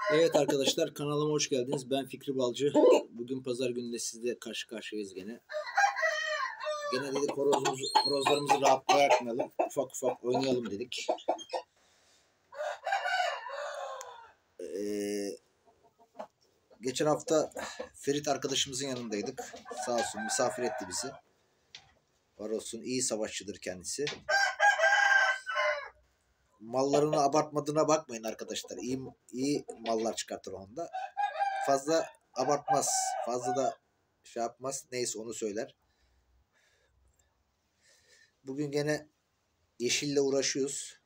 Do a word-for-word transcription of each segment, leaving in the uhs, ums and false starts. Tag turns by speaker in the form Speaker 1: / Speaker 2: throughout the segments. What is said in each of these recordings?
Speaker 1: Evet arkadaşlar, kanalıma hoş geldiniz. Ben Fikri Balcı. Bugün pazar gününde sizle karşı karşıyayız gene. Gene dedik horozumuzu, horozlarımızı rahat bırakmayalım. Ufak ufak oynayalım dedik. Ee, geçen hafta Ferit arkadaşımızın yanındaydık. Sağ olsun misafir etti bizi. Var olsun, iyi savaşçıdır kendisi. Mallarını abartmadığına bakmayın arkadaşlar. İyi, iyi mallar çıkartır onda. Fazla abartmaz. Fazla da şey yapmaz. Neyse onu söyler. Bugün gene yeşille uğraşıyoruz.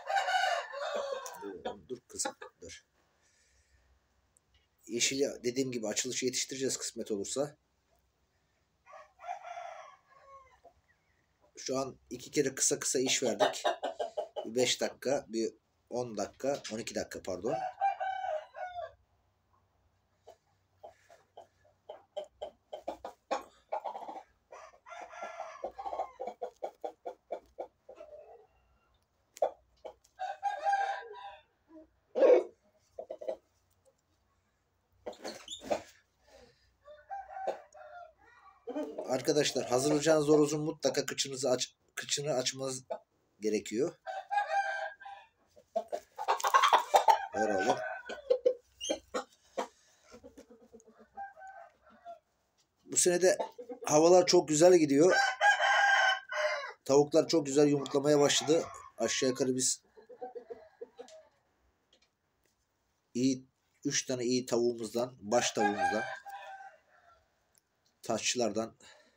Speaker 1: Dur kızım dur. Yeşili dediğim gibi açılışı yetiştireceğiz kısmet olursa. Şu an iki kere kısa kısa iş verdik. Bir beş dakika, bir on dakika, on iki dakika pardon. Arkadaşlar hazırlayacağınız horozun mutlaka kıçınızı aç, kıçını açmanız gerekiyor. Böyle olur. Bu sene de havalar çok güzel gidiyor. Tavuklar çok güzel yumurtlamaya başladı. Aşağı yukarı biz iyi üç tane iyi tavuğumuzdan, baş tavuğumuzdan, taşçılardan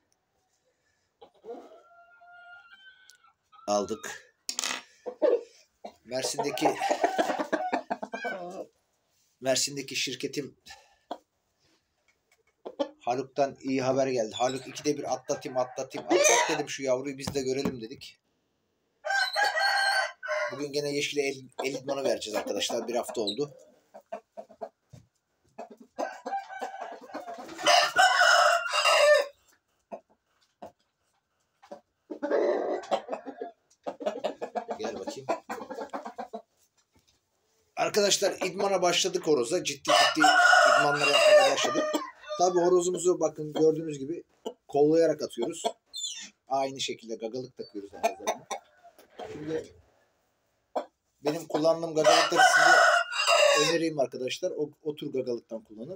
Speaker 1: aldık. Mersin'deki Mersin'deki şirketim Haluk'tan iyi haber geldi. Haluk ikide bir atlatayım atlatayım. Atlat dedim şu yavruyu biz de görelim dedik. Bugün gene yeşile el, el idmanı vereceğiz arkadaşlar. Bir hafta oldu. Gel bakayım. Arkadaşlar idmana başladık horoza. Ciddi ciddi idmanlar yapmaya başladık. Tabi horozumuzu bakın gördüğünüz gibi kollayarak atıyoruz. Aynı şekilde gagalık takıyoruz horozlarına. Şimdi benim kullandığım gagalıkları size önereyim arkadaşlar. O, o tür gagalıktan kullanın.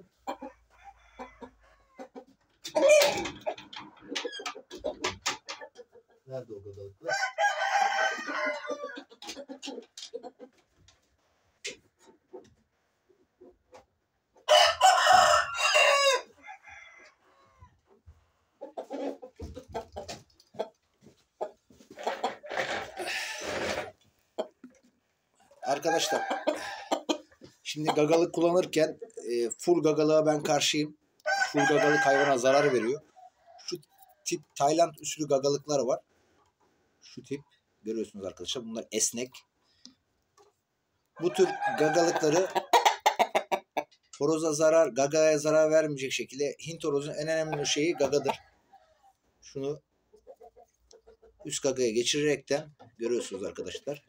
Speaker 1: Nerede o gagalıklar? Arkadaşlar şimdi gagalık kullanırken e, full gagalığa ben karşıyım. Full gagalık hayvana zarar veriyor. Şu tip Tayland usulü gagalıklar var. Şu tip görüyorsunuz arkadaşlar. Bunlar esnek. Bu tür gagalıkları horoza zarar, gagaya zarar vermeyecek şekilde, Hint horozun en önemli şeyi gagadır. Şunu üst gagaya geçirerekten görüyorsunuz arkadaşlar.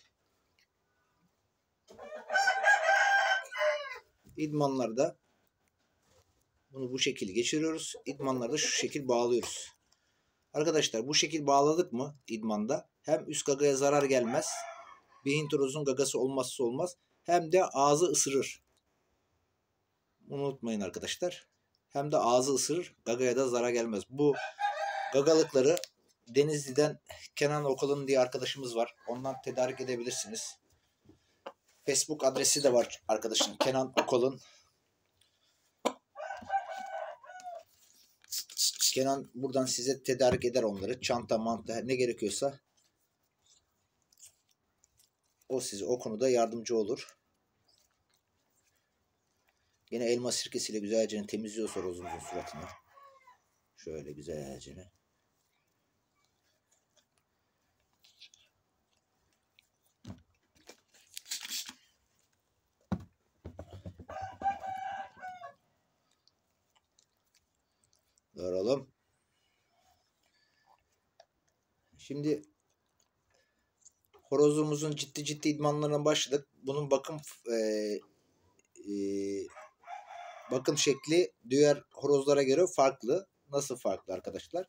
Speaker 1: İdmanlarda bunu bu şekilde geçiriyoruz. İdmanlarda şu şekil bağlıyoruz. Arkadaşlar bu şekil bağladık mı idmanda hem üst gagaya zarar gelmez. Bir Hint horozun gagası olmazsa olmaz. Hem de ağzı ısırır. Bunu unutmayın arkadaşlar. Hem de ağzı ısırır. Gagaya da zarar gelmez. Bu gagalıkları Denizli'den Kenan Okalın diye arkadaşımız var. Ondan tedarik edebilirsiniz. Facebook adresi de var arkadaşım. Kenan Okalın. Kenan buradan size tedarik eder onları. Çanta, manta ne gerekiyorsa o size o konuda yardımcı olur. Yine elma sirkesiyle güzelce temizliyor horozumuzun suratını. Şöyle güzelce. Doğralım. Şimdi horozumuzun ciddi ciddi idmanlarına başladık. Bunun bakım e, e, bakım şekli diğer horozlara göre farklı. Nasıl farklı arkadaşlar?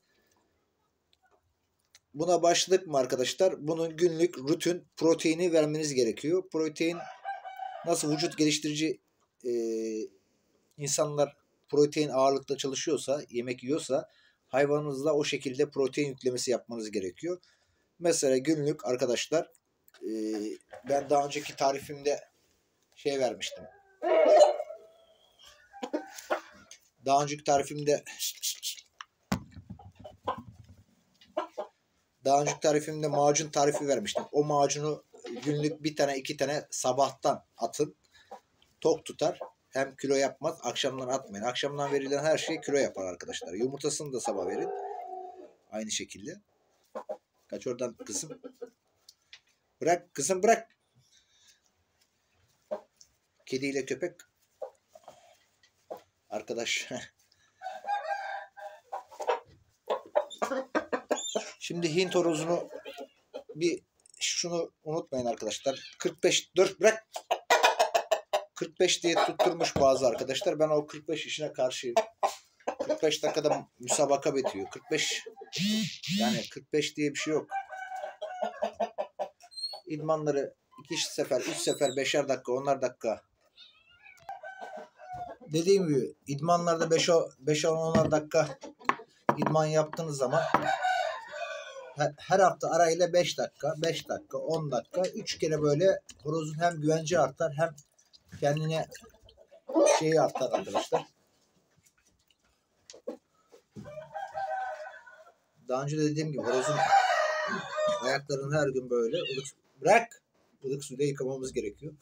Speaker 1: Buna başladık mı arkadaşlar? Bunun günlük rutin proteini vermeniz gerekiyor. Protein nasıl vücut geliştirici e, insanlar protein ağırlıkta çalışıyorsa, yemek yiyorsa hayvanınızda o şekilde protein yüklemesi yapmanız gerekiyor. Mesela günlük arkadaşlar e, ben daha önceki tarifimde şey vermiştim. Daha önceki tarifimde daha önceki tarifimde macun tarifi vermiştim. O macunu günlük bir tane iki tane sabahtan atın. Tok tutar. Hem kilo yapmaz. Akşamdan atmayın. Akşamdan verilen her şey kilo yapar arkadaşlar. Yumurtasını da sabah verin. Aynı şekilde. Kaç oradan kızım. Bırak kızım bırak. Kediyle köpek. Arkadaş. Şimdi Hint horozunu bir şunu unutmayın arkadaşlar. kırk beş dört bırak. kırk beş diye tutturmuş bazı arkadaşlar. Ben o kırk beş işine karşıyım. kırk beş dakikada müsabaka bitiyor. kırk beş yani kırk beş diye bir şey yok. İdmanları iki sefer, üç sefer, beşer dakika, onar dakika. Dediğim gibi idmanlarda beş on onar dakika idman yaptığınız zaman her hafta arayla beş dakika, beş dakika, on dakika, üç kere böyle horozun hem güvence artar hem kendine şeyi artar arkadaşlar. Daha önce de dediğim gibi horozun ayaklarını her gün böyle ılık, bırak ılık suyla yıkamamız gerekiyor.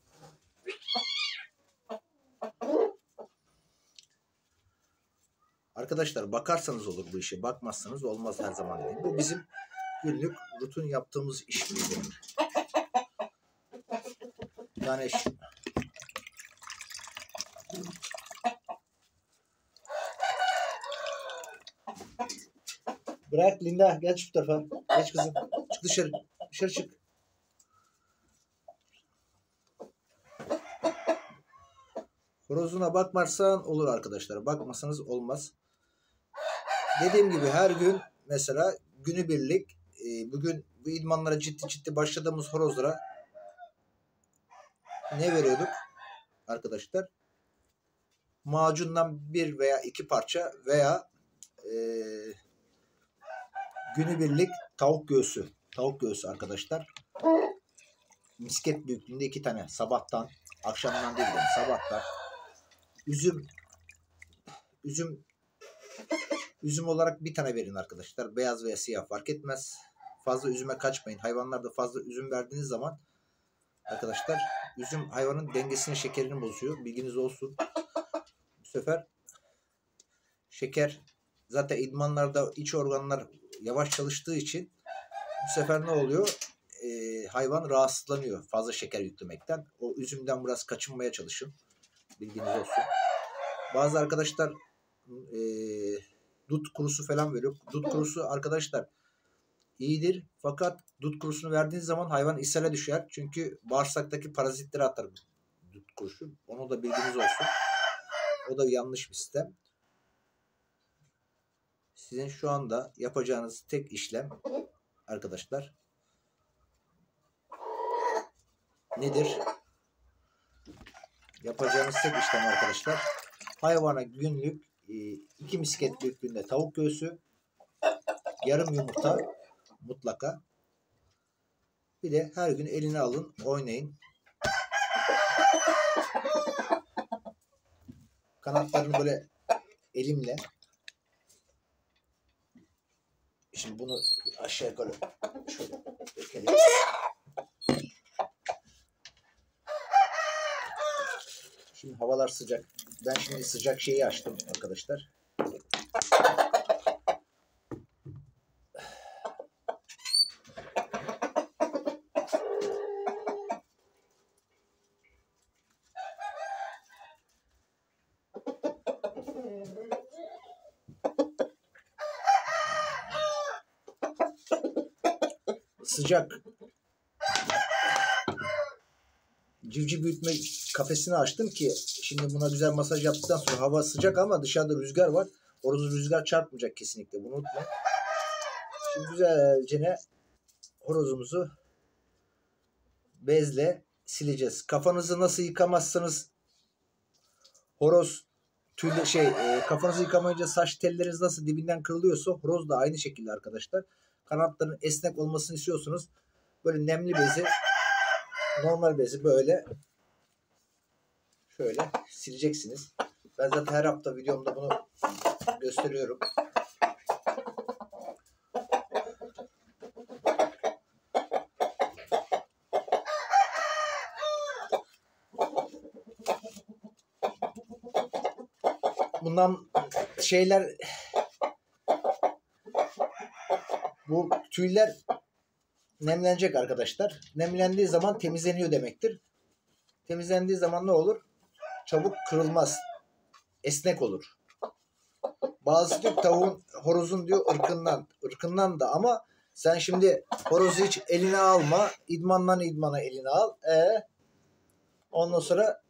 Speaker 1: Arkadaşlar bakarsanız olur bu işe, bakmazsanız olmaz her zaman diyeyim. Bu bizim günlük rutin yaptığımız iş gibi. Yani bırak Linda, gel şu tarafa. Geç kızım. Çık dışarı. Dışarı çık. Horozuna bakmazsan olur arkadaşlar. Bakmasanız olmaz. Dediğim gibi her gün mesela günübirlik e, bugün bu idmanlara ciddi ciddi başladığımız horozlara ne veriyorduk arkadaşlar? Macundan bir veya iki parça veya e, günübirlik tavuk göğsü. Tavuk göğsü arkadaşlar. Misket büyüklüğünde iki tane. Sabahtan, akşamdan değil yani sabahtan. Üzüm üzüm üzüm olarak bir tane verin arkadaşlar. Beyaz veya siyah fark etmez. Fazla üzüme kaçmayın. Hayvanlarda fazla üzüm verdiğiniz zaman arkadaşlar üzüm hayvanın dengesini, şekerini bozuyor. Bilginiz olsun. Bu sefer şeker zaten idmanlarda iç organlar yavaş çalıştığı için bu sefer ne oluyor? Ee, hayvan rahatsızlanıyor fazla şeker yüklemekten. O üzümden biraz kaçınmaya çalışın. Bilginiz olsun. Bazı arkadaşlar e, dut kurusu falan veriyor. Dut kurusu arkadaşlar iyidir. Fakat dut kurusunu verdiğiniz zaman hayvan ishale düşer. Çünkü bağırsaktaki parazitleri atar dut kurusu. Onu da bilginiz olsun. O da yanlış bir sistem. Sizin şu anda yapacağınız tek işlem arkadaşlar nedir? Yapacağınız tek işlem arkadaşlar hayvana günlük iki misket büyüklüğünde tavuk göğsü, yarım yumurta mutlaka. Bir de her gün eline alın, oynayın. Kanatlarını böyle elimle. Şimdi bunu aşağı yukarı şöyle dökelim. Şimdi havalar sıcak. Ben şimdi sıcak şeyi açtım arkadaşlar. Sıcak. civciv büyütme kafesini açtım ki şimdi buna güzel masaj yaptıktan sonra hava sıcak ama dışarıda rüzgar var. Horozu rüzgar çarpmayacak kesinlikle. Bunu unutmayın. Şimdi güzelce ne horozumuzu bezle sileceğiz. Kafanızı nasıl yıkamazsanız horoz tüyle şey e, kafanızı yıkamayınca saç telleriniz nasıl dibinden kırılıyorsa horoz da aynı şekilde arkadaşlar. Kanatların esnek olmasını istiyorsunuz. Böyle nemli bezi, normal bezi böyle şöyle sileceksiniz. Ben zaten her hafta videomda bunu gösteriyorum. Bundan şeyler bu tüyler nemlenecek arkadaşlar. Nemlendiği zaman temizleniyor demektir. Temizlendiği zaman ne olur? Çabuk kırılmaz. Esnek olur. Bazısı diyor tavuğun, horozun diyor ırkından. ırkından da ama sen şimdi horozu hiç eline alma. İdmandan idmana eline al. E ondan sonra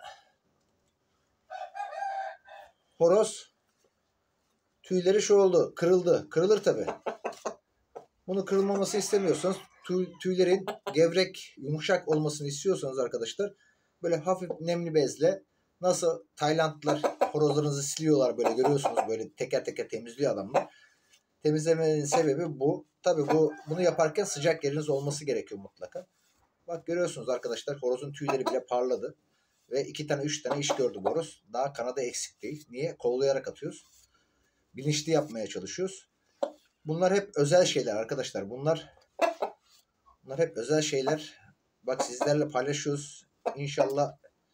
Speaker 1: horoz tüyleri şu oldu. Kırıldı. Kırılır tabi. Bunu kırılmamasını istemiyorsanız tüy, tüylerin gevrek, yumuşak olmasını istiyorsanız arkadaşlar böyle hafif nemli bezle nasıl Taylandlılar horozlarınızı siliyorlar böyle görüyorsunuz böyle teker teker temizliyor adamlar. Temizlemenin sebebi bu. Tabi bu bunu yaparken sıcak yeriniz olması gerekiyor mutlaka. Bak görüyorsunuz arkadaşlar horozun tüyleri bile parladı. Ve iki tane üç tane iş gördü bu horoz. Daha kanadı eksik değil. Niye? Kollayarak atıyoruz. Bilinçli yapmaya çalışıyoruz. Bunlar hep özel şeyler arkadaşlar. Bunlar bunlar hep özel şeyler. Bak sizlerle paylaşıyoruz. İnşallah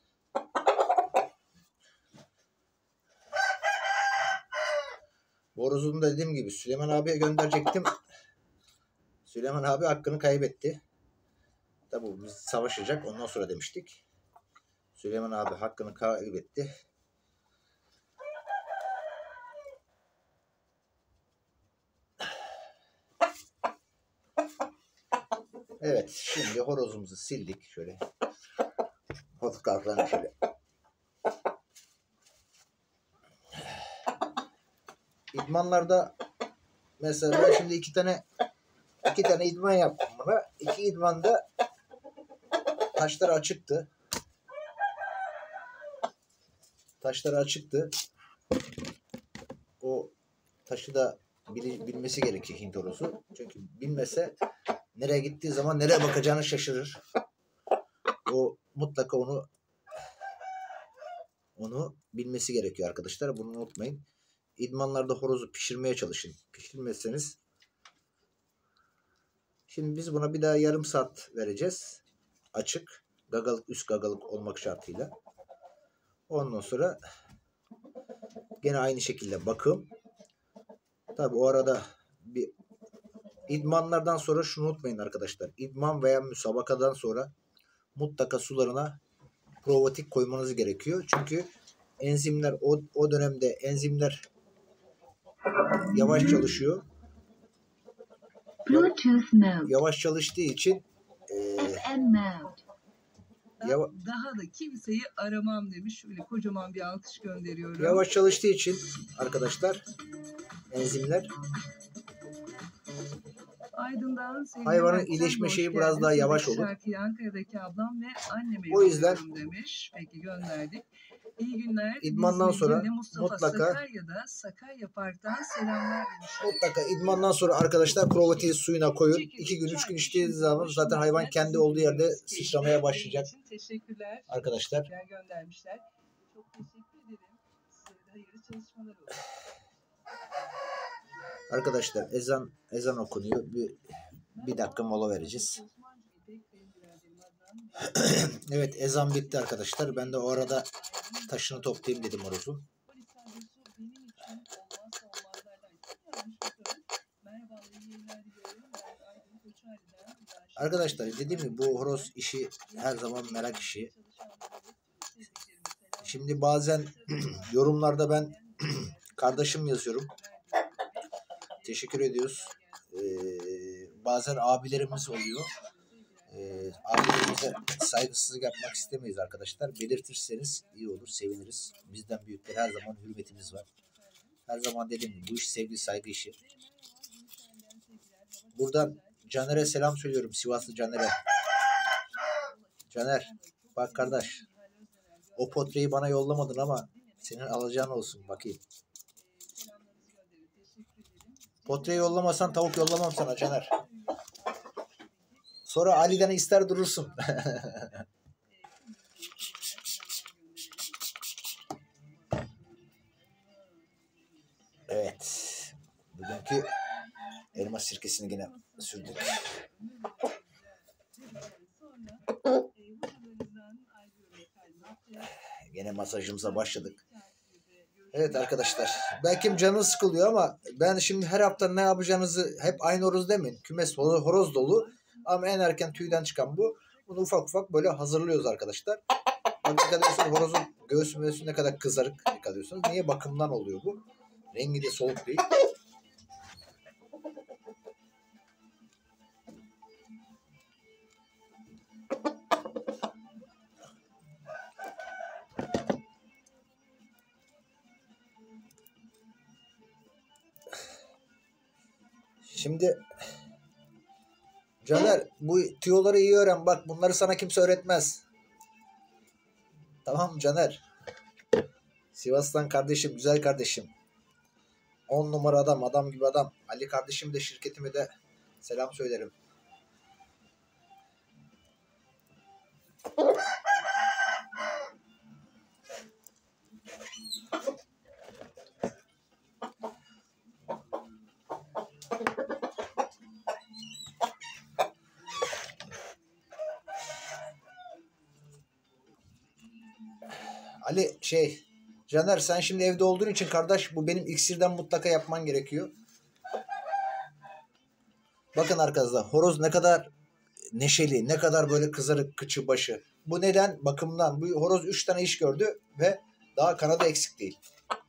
Speaker 1: Boruz'un da dediğim gibi Süleyman abiye gönderecektim. Süleyman abi hakkını kaybetti. Tabi biz savaşacak ondan sonra demiştik. Süleyman abi hakkını kaybetti. Evet şimdi horozumuzu sildik. Şöyle fotoğraflarını şöyle. İdmanlarda mesela ben şimdi iki tane iki tane idman yaptım buna. İki idmanda taşlar açıktı. Taşları açıktı. O taşı da bil, bilmesi gerekiyor Hint horozu. Çünkü bilmese nereye gittiği zaman nereye bakacağını şaşırır. O mutlaka onu onu bilmesi gerekiyor arkadaşlar. Bunu unutmayın. İdmanlarda horozu pişirmeye çalışın. Pişirmezseniz şimdi biz buna bir daha yarım saat vereceğiz. Açık. Gagalık üst gagalık olmak şartıyla. Ondan sonra gene aynı şekilde bakım. Tabi o arada bir idmanlardan sonra şunu unutmayın arkadaşlar. İdman veya müsabakadan sonra mutlaka sularına probiyotik koymanız gerekiyor. Çünkü enzimler o, o dönemde enzimler yavaş çalışıyor. Yavaş çalıştığı için e,
Speaker 2: Yava- Daha da kimseyi aramam demiş. Şöyle kocaman bir alkış gönderiyorum.
Speaker 1: Yavaş çalıştığı için arkadaşlar enzimler
Speaker 2: Aydın'dan
Speaker 1: hayvanın iyileşme şeyi biraz daha yavaş olur.
Speaker 2: Şarkıyı Ankara'daki ablam ve anneme
Speaker 1: o yüzden
Speaker 2: demiş. Peki gönderdik. İyi günler.
Speaker 1: İdmandan sonra
Speaker 2: Mustafa
Speaker 1: mutlaka
Speaker 2: Sakarya'da Sakarya Park'tan selamlar demiş.
Speaker 1: Mutlaka idmandan sonra arkadaşlar probiyotiği suyuna koyun. iki gün üç gün içtiği zaman zaten hayvan kendi olduğu yerde sıçramaya başlayacak.
Speaker 2: Teşekkürler.
Speaker 1: Arkadaşlar.
Speaker 2: Göndermişler. Çok teşekkür ederim. Size de hayırlı çalışmalar olsun.
Speaker 1: Arkadaşlar ezan ezan okunuyor. Bir, bir dakika mola vereceğiz. Evet ezan bitti arkadaşlar. Ben de o arada taşını toplayayım dedim horozun. Arkadaşlar dediğim gibi bu horoz işi her zaman merak işi. Şimdi bazen yorumlarda ben kardeşim yazıyorum. Teşekkür ediyoruz. Ee, bazen abilerimiz oluyor. Ee, Ailelerimize saygısızlık yapmak istemeyiz arkadaşlar. Belirtirseniz iyi olur, seviniriz. Bizden büyüklere her zaman hürmetimiz var. Her zaman dediğim gibi bu iş sevgi saygı işi. Buradan Caner'e selam söylüyorum. Sivaslı Caner'e. Caner bak kardeş. O potreyi bana yollamadın ama senin alacağın olsun bakayım. Potreyi yollamasan tavuk yollamam sana Caner. Sonra Ali'den ister durursun. Evet. Bugünkü elma sirkesini yine sürdük. Yine masajımıza başladık. Evet arkadaşlar. Belki canınız sıkılıyor ama ben şimdi her hafta ne yapacağınızı hep aynı horoz demeyin. Kümes horoz dolu ama en erken tüyden çıkan bu. Bunu ufak ufak böyle hazırlıyoruz arkadaşlar. Bak dikkat ederseniz horozun göğsü möğsü ne kadar kızarık dikkat ediyorsunuz. Niye? Bakımdan oluyor bu. Rengi de soluk değil. Şimdi Caner bu tüyoları iyi öğren. Bak bunları sana kimse öğretmez. Tamam mı Caner? Sivas'tan kardeşim, güzel kardeşim. On numara adam, adam gibi adam. Ali kardeşim de şirketime de selam söylerim. Ali şey Caner sen şimdi evde olduğun için kardeş bu benim iksirden mutlaka yapman gerekiyor. Bakın arkadaşlar horoz ne kadar neşeli, ne kadar böyle kızarık kıçı başı. Bu neden? Bakımdan. Bu horoz üç tane iş gördü ve daha kanadı eksik değil.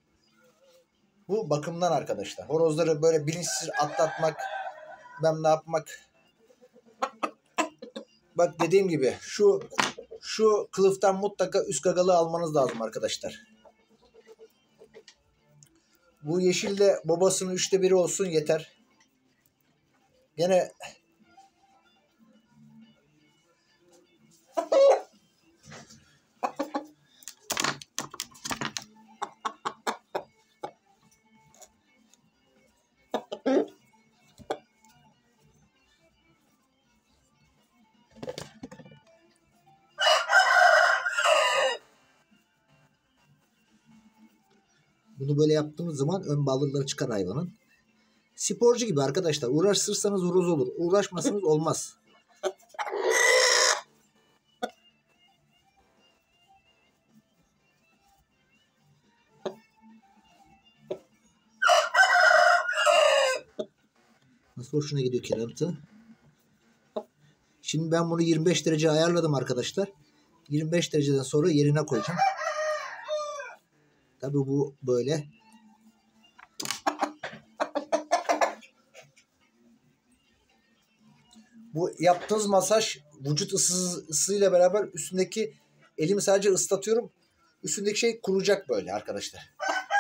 Speaker 1: Bu bakımdan arkadaşlar. Horozları böyle bilinçsiz atlatmak, ben ne yapmak. Bak dediğim gibi şu şu kılıftan mutlaka üst gagalı almanız lazım arkadaşlar. Bu yeşilde babasının üçte biri olsun yeter. Gene bunu böyle yaptığımız zaman ön baldırları çıkar hayvanın. Sporcu gibi arkadaşlar. Uğraşırsanız horoz olur. Uğraşmasanız olmaz. Nasıl hoşuna gidiyor kerantı? Şimdi ben bunu yirmi beş derece ayarladım arkadaşlar. yirmi beş dereceden sonra yerine koyacağım. Tabii bu böyle. Bu yaptığınız masaj vücut ısı, ısısıyla beraber üstündeki elimi sadece ıslatıyorum. Üstündeki şey kuruyacak böyle arkadaşlar.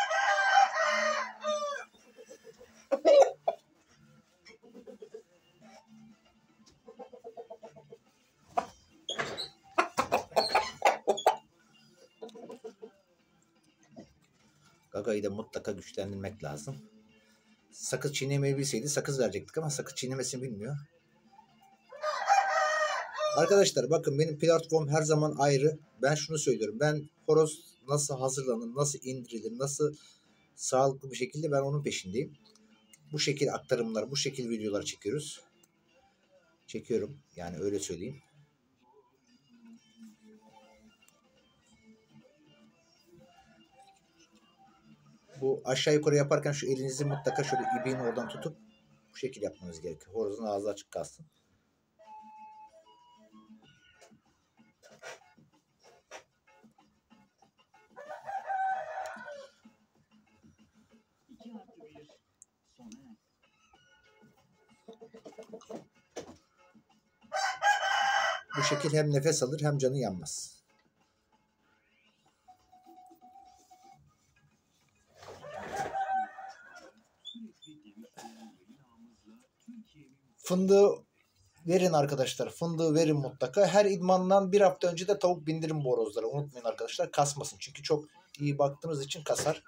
Speaker 1: Gagayı da mutlaka güçlendirmek lazım. Sakız çiğnemeyi bilseydi sakız verecektik ama sakız çiğnemesini bilmiyor. Arkadaşlar bakın benim platform her zaman ayrı. Ben şunu söylüyorum. Ben horoz nasıl hazırlanır, nasıl indirilir, nasıl sağlıklı bir şekilde ben onun peşindeyim. Bu şekil aktarımlar, bu şekil videolar çekiyoruz. Çekiyorum. Yani öyle söyleyeyim. Bu aşağı yukarı yaparken şu elinizi mutlaka şöyle ipiğini oradan tutup bu şekil yapmanız gerekiyor. Horozun ağzı açık kalsın. Bu şekil hem nefes alır hem canı yanmaz. Fındığı verin arkadaşlar. Fındığı verin mutlaka. Her idmandan bir hafta önce de tavuk bindirin bu horozlara. Unutmayın arkadaşlar. Kasmasın. Çünkü çok iyi baktığınız için kasar.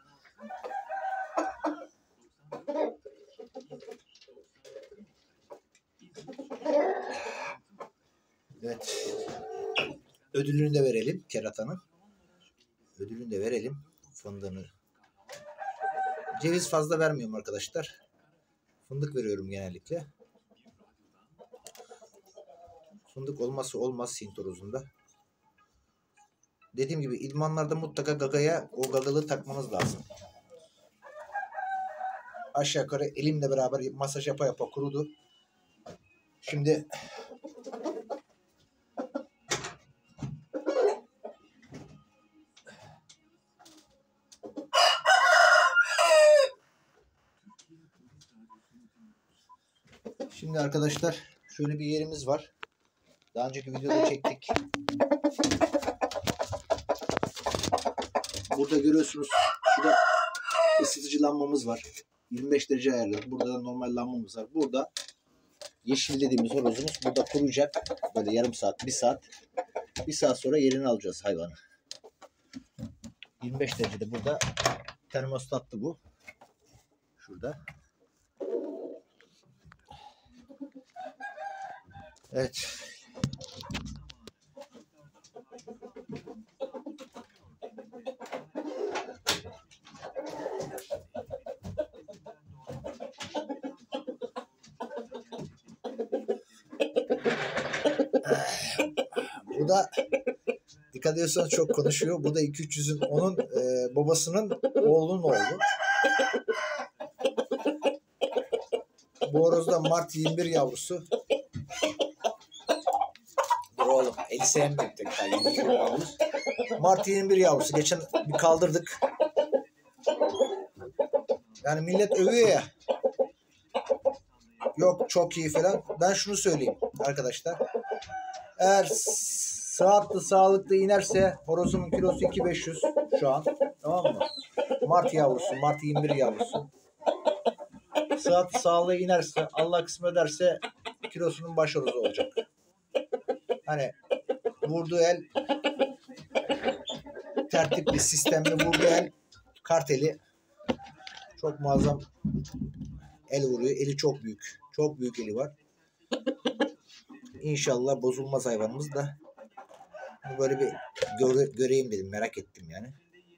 Speaker 1: Evet. Ödülünü de verelim keratanın. Ödülünü de verelim. Fındığını. Ceviz fazla vermiyorum arkadaşlar. Fındık veriyorum genellikle. Fındık olması olmaz Hint horozunda. Dediğim gibi idmanlarda mutlaka gagaya o gagalı takmanız lazım. Aşağı yukarı elimle beraber masaj yapa yapa kurudu. Şimdi Şimdi arkadaşlar şöyle bir yerimiz var. Daha önceki videoda çektik. Burada görüyorsunuz. Şurada ısıtıcı lambamız var. yirmi beş derece ayarlı. Burada da normal lambamız var. Burada yeşil dediğimiz horozumuz burada kuruyacak. Böyle yarım saat, bir saat. Bir saat sonra yerini alacağız hayvanı. yirmi beş derecede burada termostatlı bu. Şurada. Evet. Bu da dikkat ediyorsanız çok konuşuyor. Bu da iki üç yüzün onun e, babasının oğlunun oğlu. Bu horoz da Mart yirmi bir yavrusu. Dur oğlum. Eli sevmiyorum tekrar. Mart yirmi bir yavrusu. Geçen bir kaldırdık. Yani millet övüyor ya. Yok çok iyi falan. Ben şunu söyleyeyim arkadaşlar. Eğer sıhhatli sağlıklı inerse horozumun kilosu iki bin beş yüz şu an. Tamam mı? Mart yavrusu. Mart yirmi bir yavrusu. Sıhhatli sağlığı inerse Allah kısmet ederse kilosunun baş horozu olacak. Hani vurduğu el tertipli, sistemli vurduğu el karteli çok muazzam el vuruyor. Eli çok büyük. Çok büyük eli var. İnşallah bozulmaz hayvanımız da. Böyle bir göre, göreyim dedim. Merak ettim yani.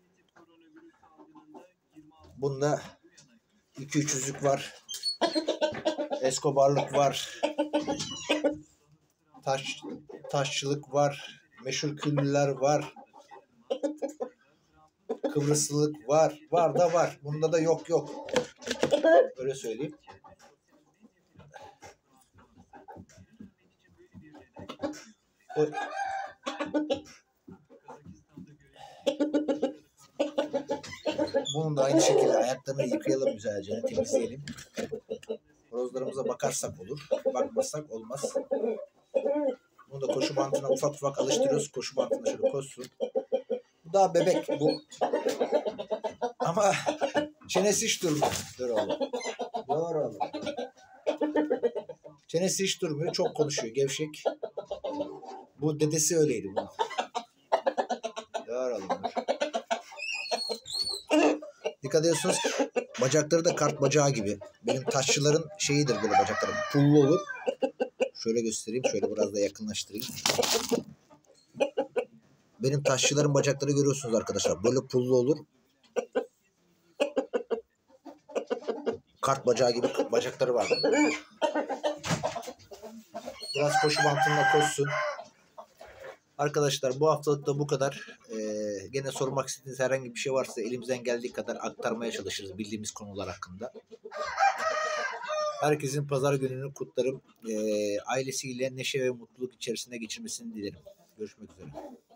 Speaker 1: Bunda iki üç yüzlük var. Escobar'lık var. Taş, taşçılık var. Meşhur küllüler var. Kıbrıslılık var. Var da var. Bunda da yok yok. Öyle söyleyeyim. O... Bunun da aynı şekilde ayaklarını yıkayalım güzelce, temizleyelim. Horozlarımıza bakarsak olur. Bakmazsak olmaz. Bunu da koşu bantına ufak ufak alıştırıyoruz. Koşu bantına şöyle koşsun. Bu daha bebek bu. Ama çenesi hiç durmuyor. Dur oğlum. Dur oğlum. Çenesi hiç durmuyor. Çok konuşuyor. Gevşek. Bu dedesi öyleydi bu. Dur oğlum. Dikkat ediyorsunuz. Bacakları da kart bacağı gibi. Benim taşçıların şeyidir böyle bacaklarım. Pullu olur. Şöyle göstereyim. Şöyle biraz da yakınlaştırayım. Benim taşçıların bacakları görüyorsunuz arkadaşlar. Böyle pullu olur. Kart bacağı gibi bacakları var. Biraz koşu bantında koşsun. Arkadaşlar bu haftalık da bu kadar. Ee, gene sormak istediğiniz herhangi bir şey varsa elimizden geldiği kadar aktarmaya çalışırız bildiğimiz konular hakkında. Herkesin pazar gününü kutlarım. Ee, ailesiyle neşe ve mutluluk içerisinde geçirmesini dilerim. Görüşmek üzere.